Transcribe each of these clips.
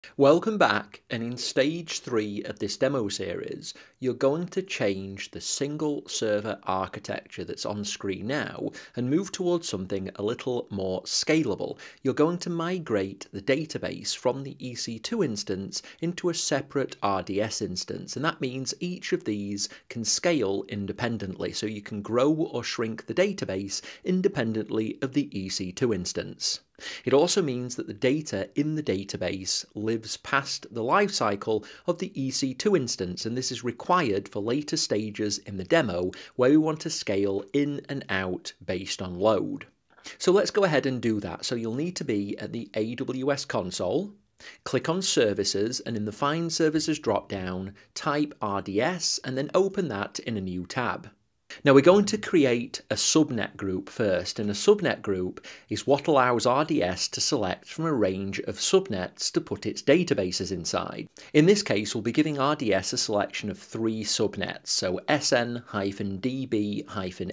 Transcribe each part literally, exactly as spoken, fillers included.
Welcome back, and in stage three of this demo series, you're going to change the single server architecture that's on screen now and move towards something a little more scalable. You're going to migrate the database from the E C two instance into a separate R D S instance, and that means each of these can scale independently, so you can grow or shrink the database independently of the E C two instance. It also means that the data in the database lives past the lifecycle of the E C two instance, and this is required for later stages in the demo where we want to scale in and out based on load. So let's go ahead and do that. So you'll need to be at the A W S console, click on Services, and in the Find Services drop-down, type R D S and then open that in a new tab. Now we're going to create a subnet group first, and a subnet group is what allows R D S to select from a range of subnets to put its databases inside. In this case, we'll be giving R D S a selection of three subnets, so S N D B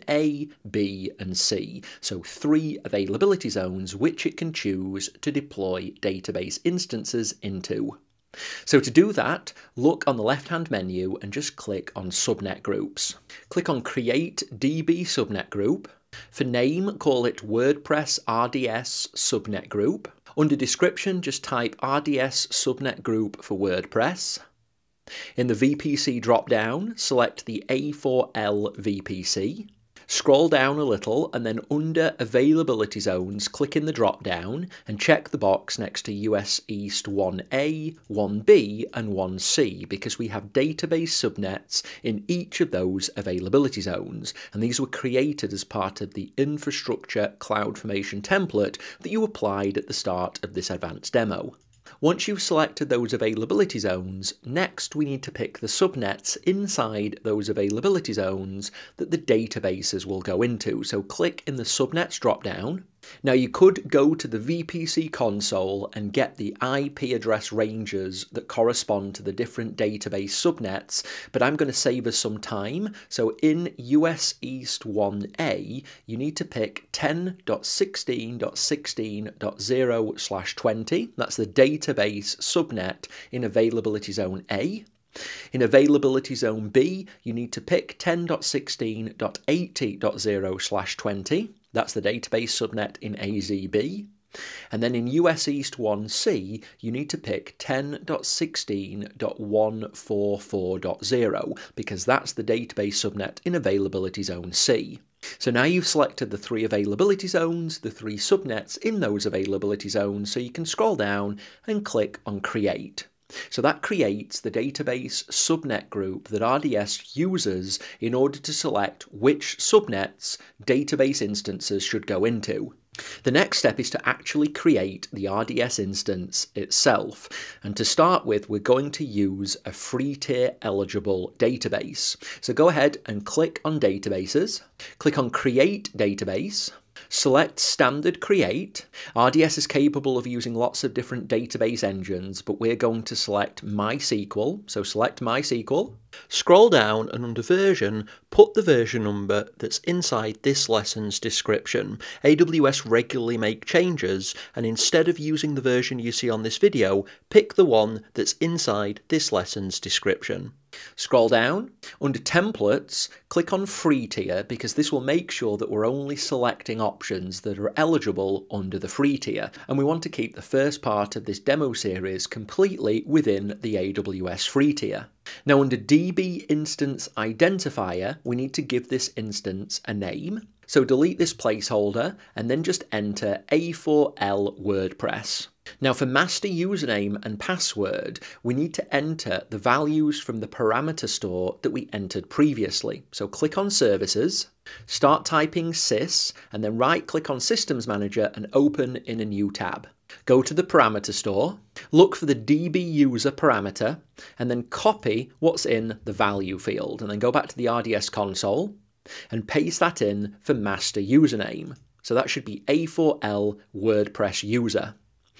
A, B and C, so three availability zones which it can choose to deploy database instances into. So to do that, look on the left-hand menu and just click on Subnet Groups. Click on Create D B Subnet Group. For name, call it WordPress R D S Subnet Group. Under description, just type R D S Subnet Group for WordPress. In the V P C drop-down, select the A four L V P C. Scroll down a little and then under Availability Zones, click in the drop-down and check the box next to U S East one A, one B and one C because we have database subnets in each of those availability zones, and these were created as part of the infrastructure CloudFormation template that you applied at the start of this advanced demo. Once you've selected those availability zones, next we need to pick the subnets inside those availability zones that the databases will go into. So click in the subnets drop-down. Now you could go to the V P C console and get the I P address ranges that correspond to the different database subnets, but I'm going to save us some time. So in U S East one A, you need to pick ten dot sixteen dot sixteen dot zero slash twenty. That's the database subnet in availability zone A. In availability zone B, you need to pick ten dot sixteen dot eighty dot zero slash twenty. That's the database subnet in A Z B. And then in U S East one C, you need to pick ten dot sixteen dot one forty-four dot zero because that's the database subnet in availability zone C. So now you've selected the three availability zones, the three subnets in those availability zones, so you can scroll down and click on Create. So that creates the database subnet group that R D S uses in order to select which subnets database instances should go into. The next step is to actually create the R D S instance itself, and to start with we're going to use a free tier eligible database. So go ahead and click on Databases, click on Create Database. Select Standard Create. R D S is capable of using lots of different database engines, but we're going to select MySQL, so select MySQL. Scroll down and under Version, put the version number that's inside this lesson's description. A W S regularly make changes, and instead of using the version you see on this video, pick the one that's inside this lesson's description. Scroll down, under Templates, click on Free Tier because this will make sure that we're only selecting options that are eligible under the free tier, and we want to keep the first part of this demo series completely within the A W S free tier. Now under D B Instance Identifier, we need to give this instance a name. So delete this placeholder and then just enter A four L WordPress. Now for master username and password, we need to enter the values from the parameter store that we entered previously. So click on Services, start typing sys, and then right click on Systems Manager and open in a new tab. Go to the parameter store, look for the D B user parameter, and then copy what's in the value field, and then go back to the R D S console and paste that in for master username. So that should be A four L WordPress user.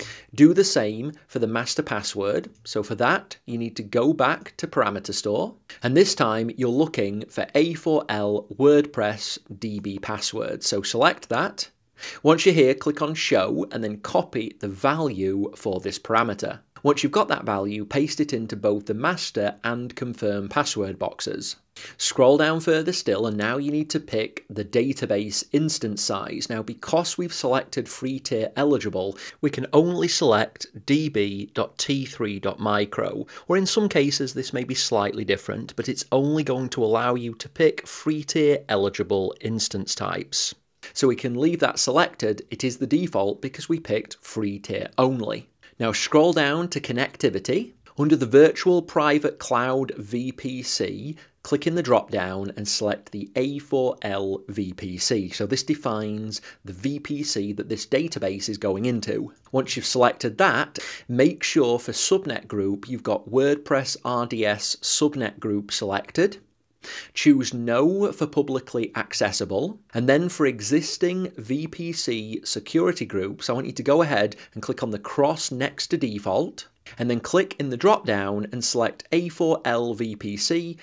Do the same for the master password. So for that, you need to go back to parameter store, and this time you're looking for A four L WordPress D B password. So select that. Once you're here, click on Show and then copy the value for this parameter. Once you've got that value, paste it into both the master and confirm password boxes. Scroll down further still, and now you need to pick the database instance size. Now, because we've selected free tier eligible, we can only select d b dot t three dot micro, or in some cases this may be slightly different, but it's only going to allow you to pick free tier eligible instance types. So we can leave that selected. It is the default because we picked free tier only. Now scroll down to connectivity. Under the Virtual Private Cloud V P C, click in the drop down and select the A four L V P C. So this defines the V P C that this database is going into. Once you've selected that, make sure for subnet group you've got WordPress R D S subnet group selected. Choose No for publicly accessible, and then for existing V P C security groups, I want you to go ahead and click on the cross next to default, and then click in the drop down and select A four L V P C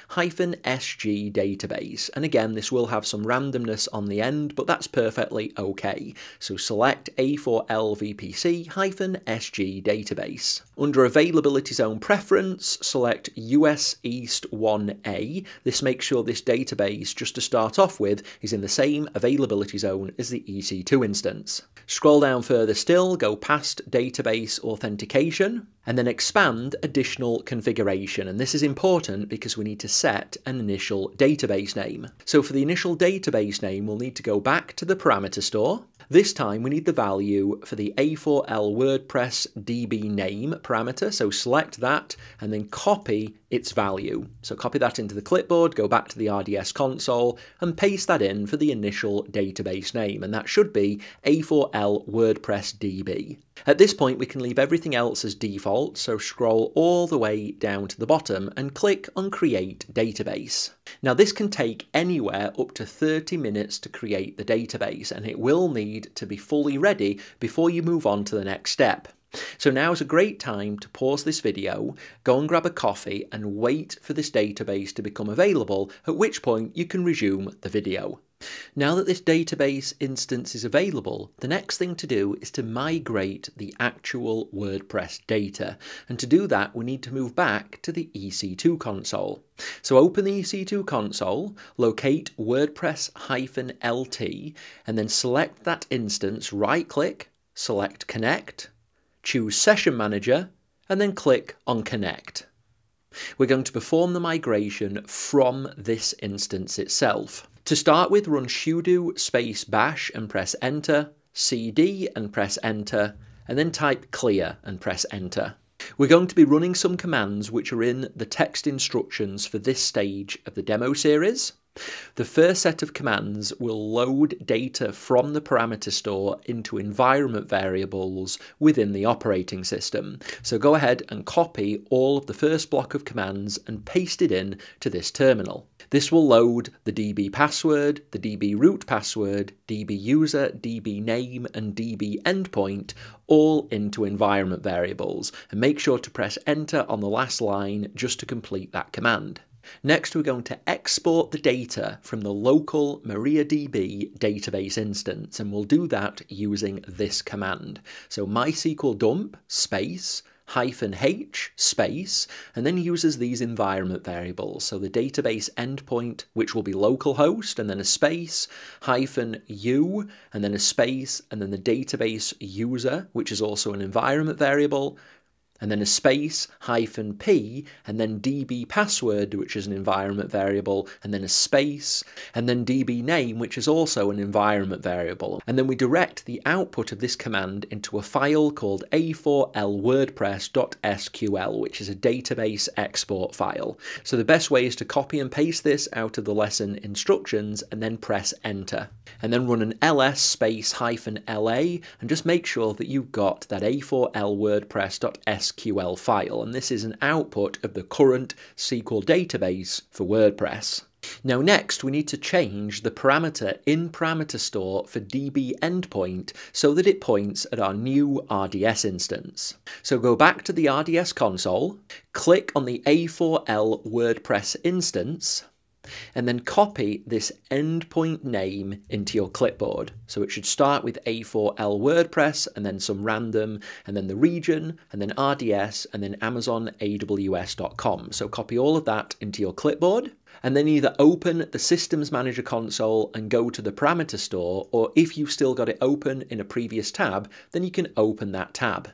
S G database. And again, this will have some randomness on the end, but that's perfectly okay. So select A four L V P C S G database. Under availability zone preference, select U S East one A. This makes sure this database, just to start off with, is in the same availability zone as the E C two instance. Scroll down further still, go past database authentication, and then expand additional configuration. And this is important because we need to set an initial database name. So for the initial database name, we'll need to go back to the parameter store. This time we need the value for the A four L WordPress D B name parameter, so select that and then copy its value. So copy that into the clipboard, go back to the R D S console and paste that in for the initial database name, and that should be A four L WordPress D B. At this point we can leave everything else as default, so scroll all the way down to the bottom and click on Create Database. Now this can take anywhere up to thirty minutes to create the database, and it will need to be fully ready before you move on to the next step. So now is a great time to pause this video, go and grab a coffee and wait for this database to become available, at which point you can resume the video. Now that this database instance is available, the next thing to do is to migrate the actual WordPress data. And to do that, we need to move back to the E C two console. So open the E C two console, locate WordPress-L T, and then select that instance, right-click, select Connect, choose Session Manager, and then click on Connect. We're going to perform the migration from this instance itself. To start with, run sudo space bash and press enter, cd and press enter, and then type clear and press enter. We're going to be running some commands which are in the text instructions for this stage of the demo series. The first set of commands will load data from the parameter store into environment variables within the operating system. So go ahead and copy all of the first block of commands and paste it in to this terminal. This will load the D B password, the D B root password, D B user, D B name, and D B endpoint all into environment variables, and make sure to press enter on the last line just to complete that command. Next, we're going to export the data from the local Mariadb database instance, and we'll do that using this command. So mysql dump space hyphen h space, and then uses these environment variables. So the database endpoint, which will be localhost, and then a space, hyphen u, and then a space, and then the database user, which is also an environment variable, and then a space, hyphen p, and then db password, which is an environment variable, and then a space, and then db name, which is also an environment variable. And then we direct the output of this command into a file called A four L wordpress dot S Q L, which is a database export file. So the best way is to copy and paste this out of the lesson instructions and then press enter. And then run an ls space hyphen la and just make sure that you've got that A four L wordpress dot S Q L file, and this is an output of the current S Q L database for WordPress. Now next we need to change the parameter in parameter store for D B endpoint so that it points at our new R D S instance. So go back to the R D S console, click on the A four L WordPress instance, and then copy this endpoint name into your clipboard. So it should start with A four L WordPress, and then some random, and then the region, and then R D S, and then Amazon A W S dot com. So copy all of that into your clipboard, and then either open the Systems Manager console and go to the parameter store, or if you've still got it open in a previous tab, then you can open that tab.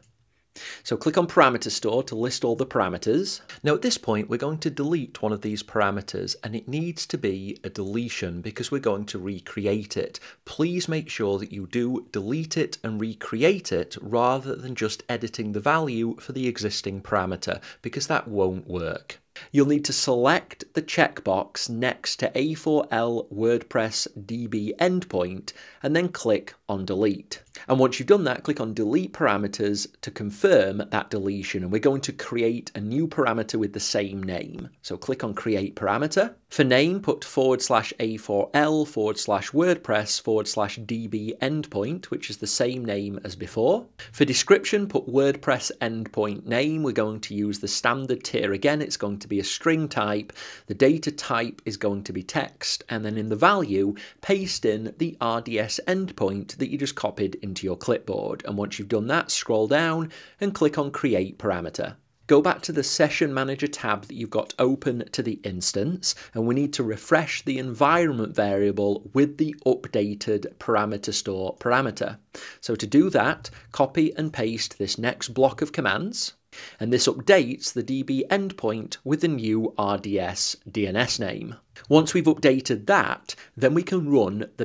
So click on Parameter Store to list all the parameters. Now at this point we're going to delete one of these parameters, and it needs to be a deletion because we're going to recreate it. Please make sure that you do delete it and recreate it rather than just editing the value for the existing parameter, because that won't work. You'll need to select the checkbox next to A four L WordPress D B endpoint and then click on delete. And once you've done that, click on delete parameters to confirm that deletion, and we're going to create a new parameter with the same name. So click on create parameter. For name, put forward slash A four L forward slash WordPress forward slash D B endpoint, which is the same name as before. For description, put WordPress endpoint name. We're going to use the standard tier again. It's going to be a string type. The data type is going to be text, and then in the value, paste in the R D S endpoint that you just copied into your clipboard. And once you've done that, scroll down and click on create parameter. Go back to the Session Manager tab that you've got open to the instance, and we need to refresh the environment variable with the updated parameter store parameter. So to do that, copy and paste this next block of commands, and this updates the D B endpoint with the new R D S D N S name. Once we've updated that, then we can run the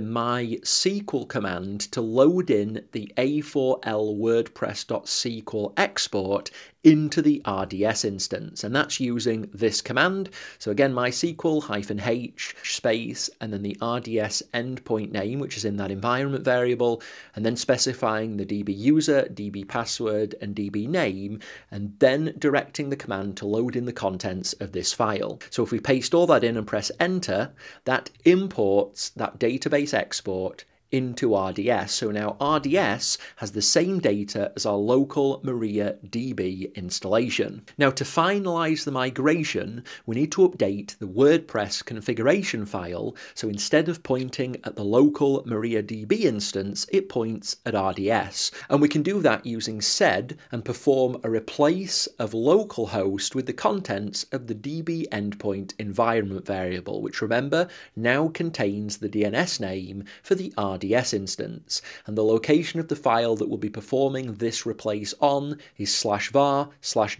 MySQL command to load in the A four L WordPress.SQL export into the R D S instance, and that's using this command. So again, MySQL hyphen H space, and then the R D S endpoint name, which is in that environment variable, and then specifying the D B user, D B password, and D B name, and then directing the command to load in the contents of this file. So if we paste all that in and press enter, that imports that database export into R D S. So now R D S has the same data as our local Mariadb installation. Now to finalize the migration, we need to update the WordPress configuration file. So instead of pointing at the local Mariadb instance, it points at R D S. And we can do that using sed and perform a replace of localhost with the contents of the D B endpoint environment variable, which remember now contains the D N S name for the R D S instance, and the location of the file that will be performing this replace on is slash var slash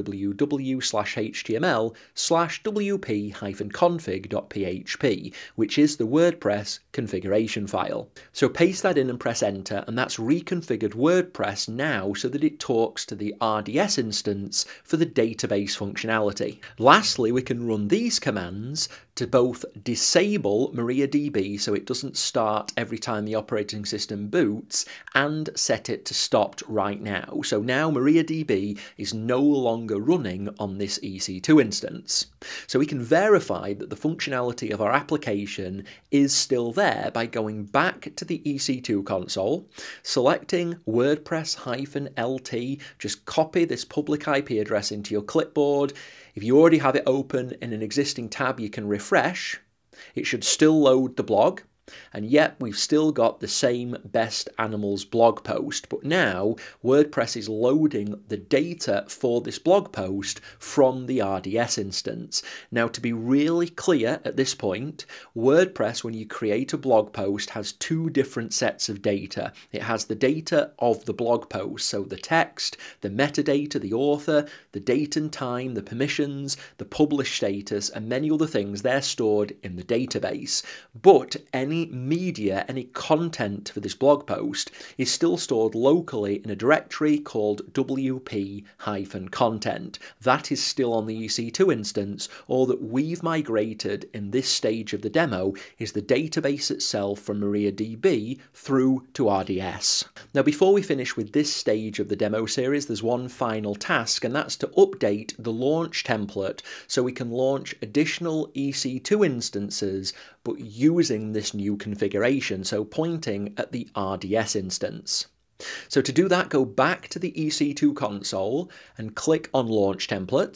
www slash html slash wp hyphen config dot php, which is the WordPress configuration file. So paste that in and press enter, and that's reconfigured WordPress now so that it talks to the R D S instance for the database functionality. Lastly, we can run these commands to both disable Mariadb so it doesn't start every time the operating system boots, and set it to stopped right now. So now Mariadb is no longer running on this E C two instance. So we can verify that the functionality of our application is still there by going back to the E C two console, selecting WordPress-L T, just copy this public I P address into your clipboard. If you already have it open in an existing tab, you can refresh. It should still load the blog. And yet we've still got the same Best Animals blog post, but now WordPress is loading the data for this blog post from the R D S instance. Now, to be really clear at this point, WordPress, when you create a blog post, has two different sets of data. It has the data of the blog post, so the text, the metadata, the author, the date and time, the permissions, the publish status, and many other things. They're stored in the database. But any media, any content for this blog post is still stored locally in a directory called W P content. That is still on the E C two instance. All that we've migrated in this stage of the demo is the database itself from Mariadb through to R D S. Now, before we finish with this stage of the demo series, there's one final task, and that's to update the launch template so we can launch additional E C two instances, but using this new configuration, so pointing at the R D S instance. So to do that, go back to the E C two console and click on Launch Templates.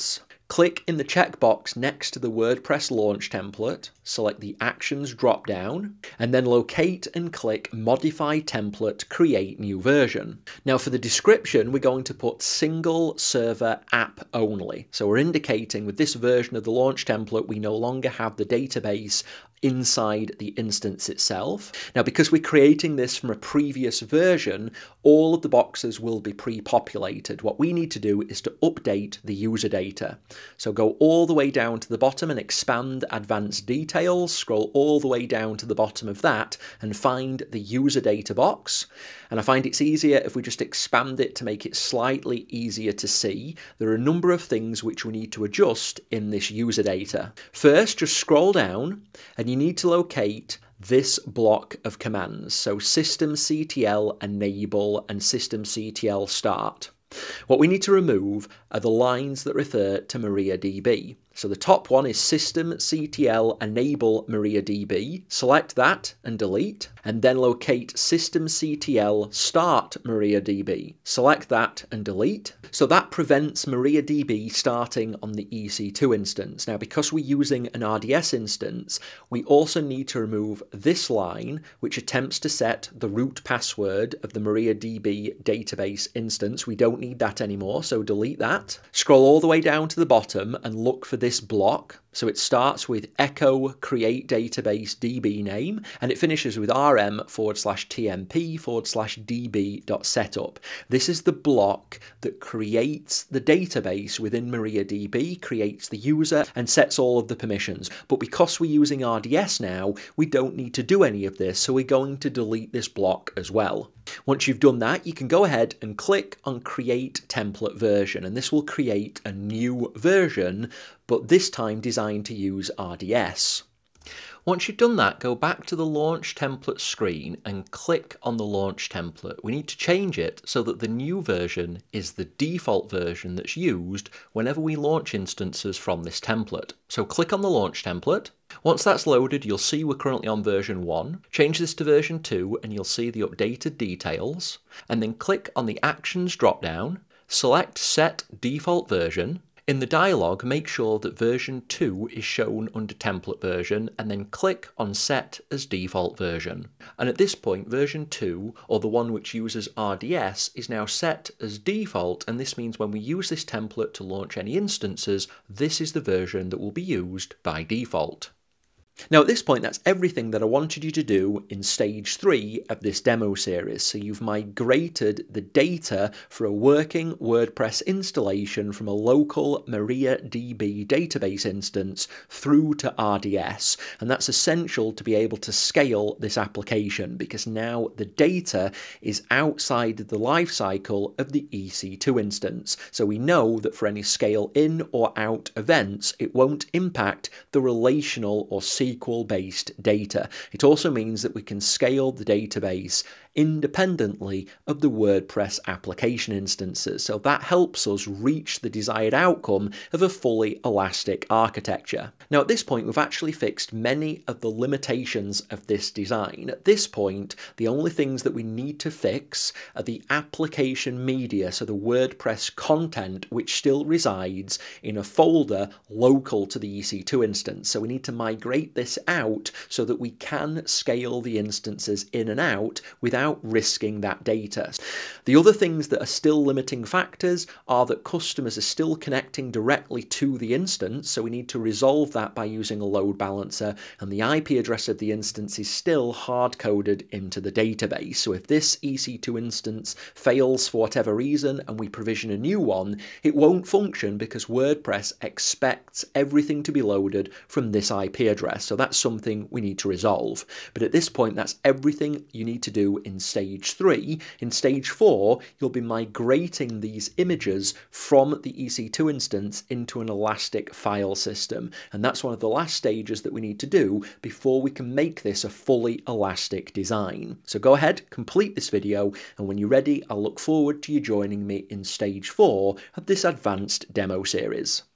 Click in the checkbox next to the WordPress launch template, select the Actions drop-down, and then locate and click Modify Template, Create New Version. Now for the description, we're going to put Single Server App Only. So we're indicating with this version of the launch template, we no longer have the database inside the instance itself. Now, because we're creating this from a previous version, all of the boxes will be pre-populated. What we need to do is to update the user data. So go all the way down to the bottom and expand Advanced Details, scroll all the way down to the bottom of that and find the user data box. And I find it's easier if we just expand it to make it slightly easier to see. There are a number of things which we need to adjust in this user data. First, just scroll down and you need to locate this block of commands. So systemctl enable and systemctl start. What we need to remove are the lines that refer to Mariadb. So the top one is systemctl enable Mariadb. Select that and delete, and then locate systemctl start Mariadb. Select that and delete. So that prevents Mariadb starting on the E C two instance. Now, because we're using an R D S instance, we also need to remove this line, which attempts to set the root password of the Mariadb database instance. We don't need that anymore, so delete that. Scroll all the way down to the bottom and look for this block. So it starts with echo create database D B name, and it finishes with rm forward slash tmp forward slash db dot setup. This is the block that creates the database within Mariadb, creates the user, and sets all of the permissions. But because we're using R D S now, we don't need to do any of this, so we're going to delete this block as well. Once you've done that, you can go ahead and click on Create Template Version, and this will create a new version, but this time designed to use R D S. Once you've done that, go back to the Launch Template screen and click on the Launch Template. We need to change it so that the new version is the default version that's used whenever we launch instances from this template. So click on the Launch Template. Once that's loaded, you'll see we're currently on version one. Change this to version two and you'll see the updated details. And then click on the Actions drop-down, select Set Default Version. In the dialog, make sure that version two is shown under template version and then click on Set as Default Version. And at this point, version two, or the one which uses R D S, is now set as default, and this means when we use this template to launch any instances, this is the version that will be used by default. Now at this point, that's everything that I wanted you to do in stage three of this demo series. So you've migrated the data for a working WordPress installation from a local Mariadb database instance through to R D S. And that's essential to be able to scale this application, because now the data is outside the lifecycle of the E C two instance. So we know that for any scale in or out events, it won't impact the relational or S Q L-based data. It also means that we can scale the database independently of the WordPress application instances. So that helps us reach the desired outcome of a fully elastic architecture. Now at this point, we've actually fixed many of the limitations of this design. At this point, the only things that we need to fix are the application media, so the WordPress content, which still resides in a folder local to the E C two instance. So we need to migrate this out so that we can scale the instances in and out without risking that data. The other things that are still limiting factors are that customers are still connecting directly to the instance, so we need to resolve that by using a load balancer, and the I P address of the instance is still hard-coded into the database. So if this E C two instance fails for whatever reason and we provision a new one, it won't function because WordPress expects everything to be loaded from this I P address. So that's something we need to resolve. But at this point, that's everything you need to do in stage three. In stage four, you'll be migrating these images from the E C two instance into an elastic file system. And that's one of the last stages that we need to do before we can make this a fully elastic design. So go ahead, complete this video, and when you're ready, I'll look forward to you joining me in stage four of this advanced demo series.